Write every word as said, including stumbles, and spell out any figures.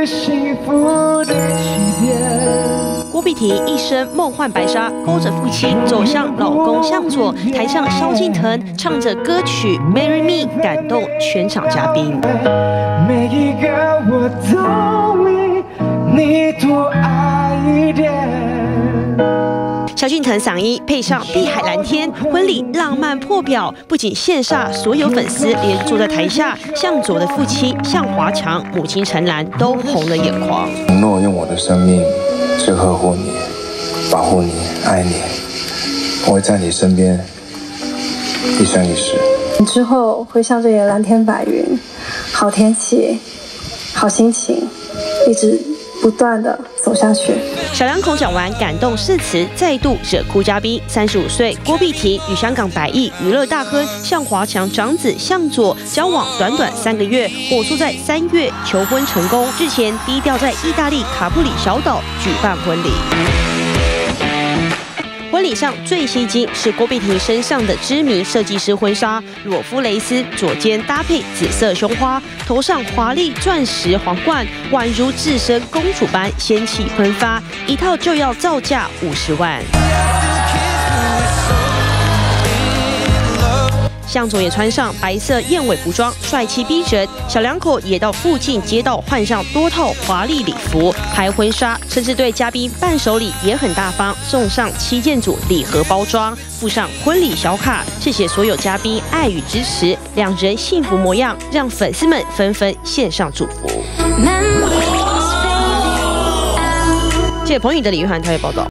是幸福的起点。 郭碧婷一身梦幻白纱，勾着父亲走向老公向左，台上萧敬腾唱着歌曲《Marry Me》，感动全场嘉宾。 每一个我都比你多爱一点。 萧敬腾嗓音配上碧海蓝天，婚礼浪漫破表，不仅羡煞所有粉丝，连坐在台下向左的父亲向华强、母亲陈兰都红了眼眶。 承诺用我的生命去呵护你、保护你、爱你，我会在你身边一生一世。 之后会像这些蓝天白云、好天气、好心情，一直不断的走下去。 小两口讲完感动誓词，再度惹哭嘉宾。三十五岁郭碧婷与香港百亿娱乐大亨向华强长子向佐交往短短三个月，火速在三月求婚成功。日前低调在意大利卡布里小岛举办婚礼。婚礼上最吸睛是郭碧婷身上的知名设计师婚纱，裸肤蕾丝，左肩搭配紫色胸花，头上华丽钻石皇冠，宛如置身公主般仙气喷发，一套就要造价五十万。向佐也穿上白色燕尾服装，帅气逼人。小两口也到附近街道换上多套华丽礼服，拍婚纱，甚至对嘉宾伴手礼也很大方，送上七件组礼盒包装，附上婚礼小卡，谢谢所有嘉宾爱与支持，两人幸福模样让粉丝们纷纷献上祝福。记者彭宇的李玉涵台北报道。